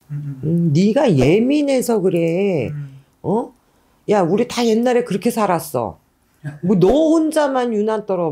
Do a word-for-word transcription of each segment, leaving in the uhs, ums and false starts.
음, 음, 음, 네가 예민해서 그래. 음. 어? 야, 우리 다 옛날에 그렇게 살았어. 뭐 너 혼자만 유난 떨어.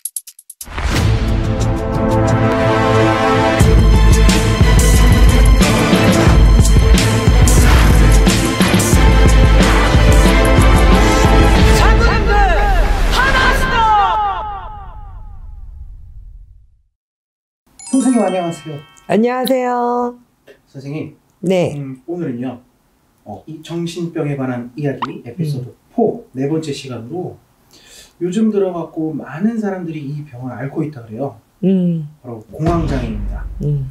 선생님 안녕하세요. 안녕하세요. 선생님, 네. 음, 오늘은요, 어, 이 정신병에 관한 이야기 에피소드 음. 사, 네 번째 시간으로 요즘 들어갖고 많은 사람들이 이 병을 앓고 있다 그래요. 음. 바로 공황장애입니다. 음.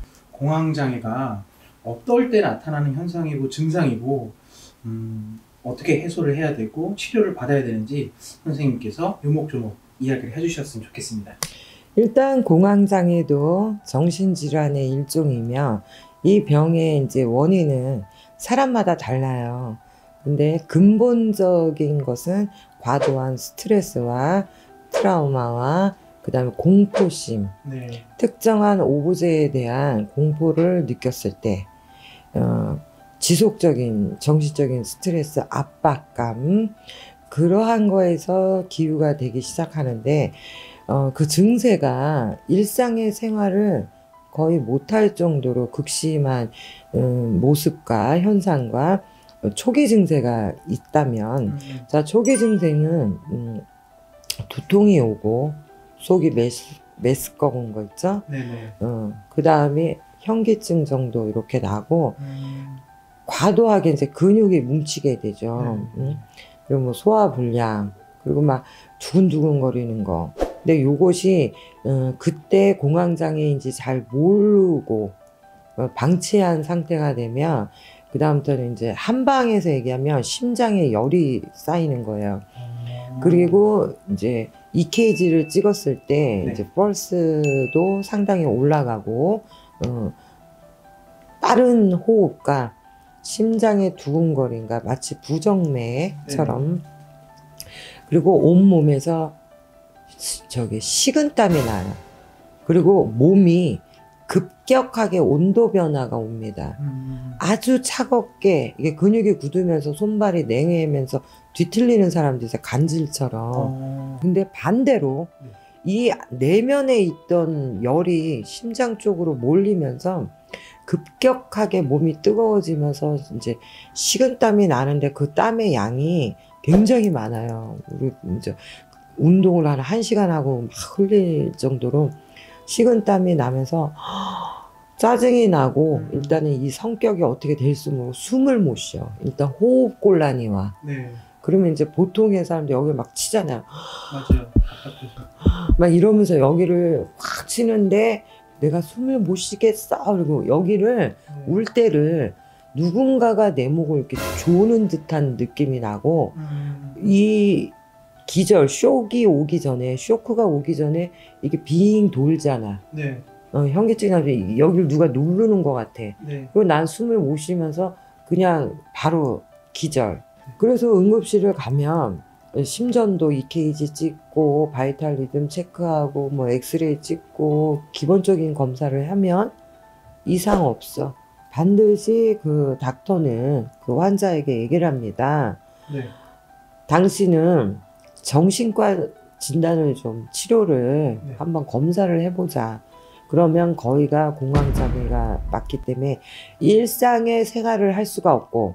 공황장애가 어떨 때 나타나는 현상이고 증상이고 음, 어떻게 해소를 해야 되고 치료를 받아야 되는지 선생님께서 요목조목 이야기를 해주셨으면 좋겠습니다. 일단 공황장애도 정신질환의 일종이며 이 병의 이제 원인은 사람마다 달라요. 근데 근본적인 것은 과도한 스트레스와 트라우마와 그 다음에 공포심, 네. 특정한 오브제에 대한 공포를 느꼈을 때 어, 지속적인 정신적인 스트레스, 압박감 그러한 거에서 기유가 되기 시작하는데 어, 그 증세가 일상의 생활을 거의 못할 정도로 극심한 음, 모습과 현상과 초기 증세가 있다면 음, 자 초기 증세는 음, 두통이 오고 속이 메스, 메스꺼운 거 있죠? 네네. 어, 그 다음에 현기증 정도 이렇게 나고 음, 과도하게 이제 근육이 뭉치게 되죠. 네. 응? 그리고 뭐 소화불량, 그리고 막 두근두근 거리는 거. 근데 요것이, 어, 그때 공황장애인지 잘 모르고, 어, 방치한 상태가 되면, 그다음부터는 이제 한방에서 얘기하면 심장에 열이 쌓이는 거예요. 어, 그리고 이제 이케이지를 찍었을 때, 네. 이제 펄스도 상당히 올라가고, 어, 빠른 호흡과 심장의 두근거림과 마치 부정맥처럼 그리고 온몸에서 시- 저기 식은땀이 나요. 그리고 몸이 급격하게 온도 변화가 옵니다. 음, 아주 차갑게 이게 근육이 굳으면서 손발이 냉해면서 뒤틀리는 사람들이 있어요. 간질처럼. 어, 근데 반대로 네. 이 내면에 있던 열이 심장 쪽으로 몰리면서 급격하게 몸이 뜨거워지면서 이제 식은땀이 나는데 그 땀의 양이 굉장히 많아요. 우리 이제 운동을 한 1시간 하고 막 흘릴 정도로 식은땀이 나면서 짜증이 나고 음. 일단은 이 성격이 어떻게 될 수 모르고 숨을 못 쉬어. 일단 호흡곤란이 와. 네, 그러면 이제 보통의 사람들 여기 막 치잖아요. 맞아요. 답답해서. 막 이러면서 여기를 확 치는데 내가 숨을 못 쉬겠어. 그리고 여기를 네. 울 때를 누군가가 내 목을 이렇게 조는 듯한 느낌이 나고 음, 이 기절, 쇼기 오기 전에, 쇼크가 오기 전에 이게 빙 돌잖아. 네, 어, 현기증이 나서 여기를 누가 누르는 것 같아. 네. 그리고 난 숨을 못 쉬면서 그냥 바로 기절. 그래서 응급실을 가면 심전도 이케이지 찍고 바이탈 리듬 체크하고 뭐 엑스레이 찍고 기본적인 검사를 하면 이상 없어. 반드시 그 닥터는 그 환자에게 얘기를 합니다. 네. 당신은 정신과 진단을 좀 치료를 네. 한번 검사를 해보자. 그러면 거의가 공황장애가 맞기 때문에 일상의 생활을 할 수가 없고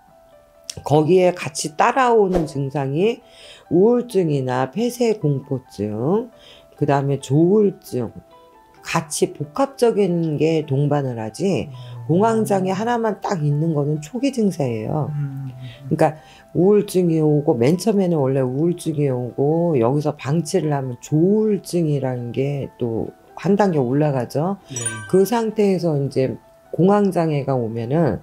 거기에 같이 따라오는 증상이 우울증이나 폐쇄공포증, 그 다음에 조울증, 같이 복합적인 게 동반을 하지 공황장애 하나만 딱 있는 거는 초기 증세예요. 음, 그러니까 우울증이 오고 맨 처음에는 원래 우울증이 오고 여기서 방치를 하면 조울증이라는 게 또 한 단계 올라가죠. 네. 그 상태에서 이제 공황장애가 오면은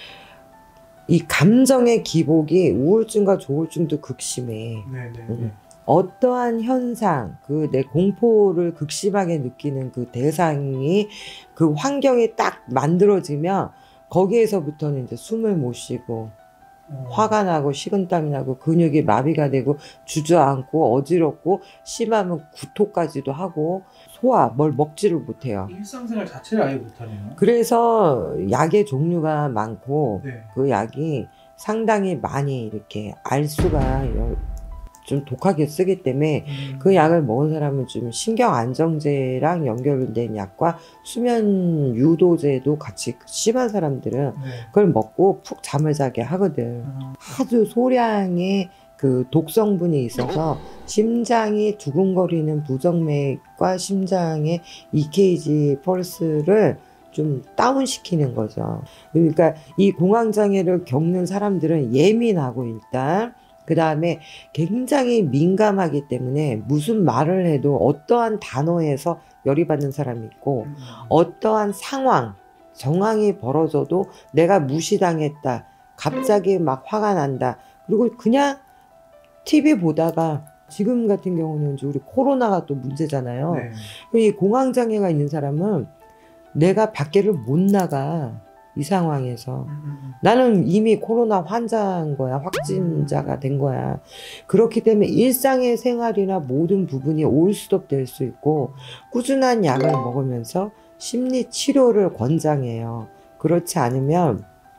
이 감정의 기복이 우울증과 조울증도 극심해. 네, 네, 음. 네. 어떠한 현상, 그 내 공포를 극심하게 느끼는 그 대상이 그 환경이 딱 만들어지면 거기에서부터는 이제 숨을 못 쉬고 어, 화가 나고 식은땀이 나고 근육이 마비가 되고 주저앉고 어지럽고 심하면 구토까지도 하고 토하, 뭘 먹지를 못해요. 일상생활 자체를 아예 못하네요. 그래서 약의 종류가 많고 네. 그 약이 상당히 많이 이렇게 알수가 좀 독하게 쓰기 때문에 음. 그 약을 먹은 사람은 좀 신경 안정제랑 연결된 약과 수면 유도제도 같이 심한 사람들은 네. 그걸 먹고 푹 잠을 자게 하거든. 음. 아주 소량의 그 독성분이 있어서 심장이 두근거리는 부정맥과 심장의 이케이지 펄스를 좀 다운시키는 거죠. 그러니까 이 공황장애를 겪는 사람들은 예민하고 일단 그 다음에 굉장히 민감하기 때문에 무슨 말을 해도 어떠한 단어에서 열이 받는 사람이 있고 음. 어떠한 상황, 정황이 벌어져도 내가 무시당했다. 갑자기 막 화가 난다. 그리고 그냥 티비 보다가 지금 같은 경우는 이제 우리 코로나가 또 문제잖아요. 네. 이 공황장애가 있는 사람은 내가 밖에를 못 나가. 이 상황에서. 음, 음, 나는 이미 코로나 환자인 거야. 확진자가 된 거야. 그렇기 때문에 일상의 생활이나 모든 부분이 올스톱 될 수 있고 꾸준한 약을 먹으면서 심리 치료를 권장해요. 그렇지 않으면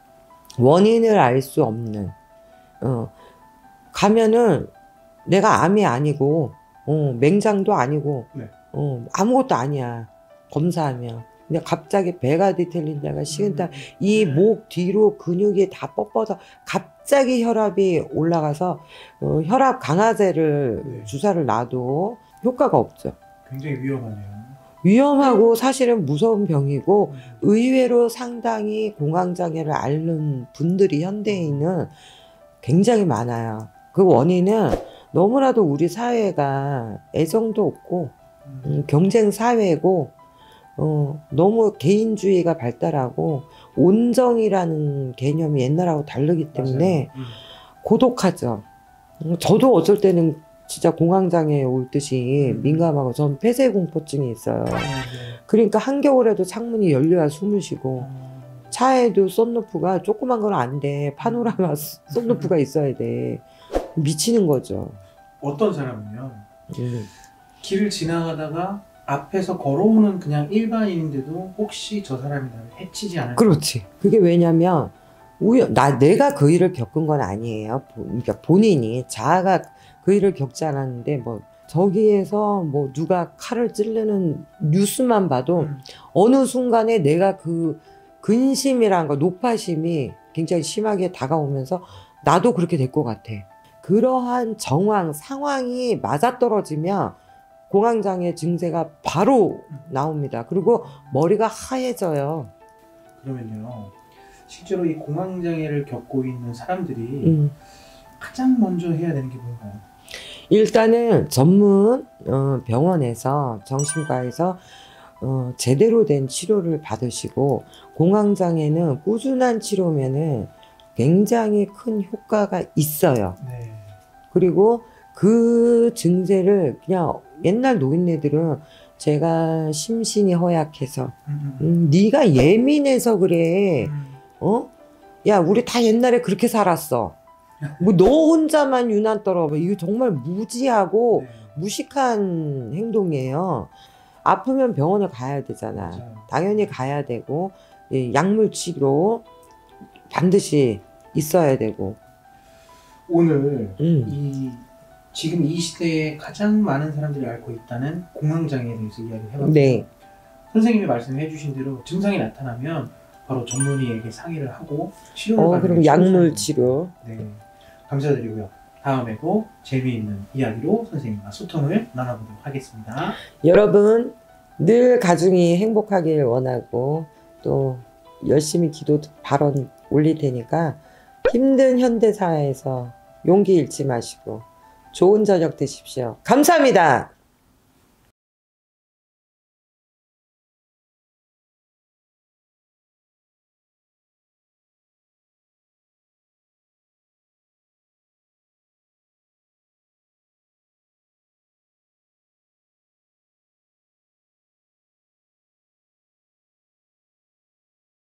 원인을 알 수 없는 어, 가면은 내가 암이 아니고 어, 맹장도 아니고 네. 어, 아무것도 아니야. 검사하면. 근데 갑자기 배가 뒤틀린다가 식은땀, 이 목 뒤로 근육이 다 뻗어서 갑자기 혈압이 올라가서 어, 혈압 강화제를 네. 주사를 놔도 효과가 없죠. 굉장히 위험하네요. 위험하고 사실은 무서운 병이고 음. 의외로 상당히 공황장애를 앓는 분들이 현대인은 굉장히 많아요. 그 원인은 너무나도 우리 사회가 애정도 없고 음, 경쟁 사회고 어, 너무 개인주의가 발달하고 온정이라는 개념이 옛날하고 다르기 때문에 음. 고독하죠. 음, 저도 어쩔 때는 진짜 공황장애 올 듯이 음. 민감하고 전 폐쇄공포증이 있어요. 네, 네. 그러니까 한겨울에도 창문이 열려야 숨을 쉬고 어, 차에도 썬루프가 조그만 건 안 돼. 파노라마 썬루프가 있어야 돼. 미치는 거죠. 어떤 사람은요, 음. 길을 지나가다가 앞에서 걸어오는 그냥 일반인인데도 혹시 저 사람이 나를 해치지 않을까? 그렇지. 그게 왜냐면 우연, 나 내가 그 일을 겪은 건 아니에요. 보- 그러니까 본인이 자아가 그 일을 겪지 않았는데 뭐 저기에서 뭐 누가 칼을 찌르는 뉴스만 봐도 음. 어느 순간에 내가 그 근심이란 거, 노파심이 굉장히 심하게 다가오면서 나도 그렇게 될 것 같아. 그러한 정황, 상황이 맞아떨어지면 공황장애 증세가 바로 나옵니다. 그리고 머리가 하얘져요. 그러면요, 실제로 이 공황장애를 겪고 있는 사람들이 음. 가장 먼저 해야 되는 게 뭔가요? 일단은 전문 어, 병원에서 정신과에서 어, 제대로 된 치료를 받으시고 공황장애는 꾸준한 치료면은 굉장히 큰 효과가 있어요. 네. 그리고 그 증세를 그냥 옛날 노인네들은 제가 심신이 허약해서 음, 음, 음, 네가 예민해서 그래. 음. 어? 야, 우리 다 옛날에 그렇게 살았어. 뭐 너 혼자만 유난 떨어. 이거 정말 무지하고 네. 무식한 행동이에요. 아프면 병원을 가야 되잖아. 맞아요. 당연히 가야 되고 이 약물 치료 반드시 있어야 되고. 오늘 음. 이 지금 이 시대에 가장 많은 사람들이 앓고 있다는 공황장애에 대해서 이야기를 해봤고요. 네. 선생님이 말씀해 주신 대로 증상이 나타나면 바로 전문의에게 상의를 하고 치료를 어, 받는 그럼 게 약물 최우선입니다. 치료. 네, 감사드리고요. 다음에도 재미있는 이야기로 선생님과 소통을 나눠보도록 하겠습니다. 여러분 늘 가중이 행복하길 원하고 또 열심히 기도 발언 올릴 테니까 힘든 현대 사회에서 용기 잃지 마시고 좋은 저녁 되십시오. 감사합니다.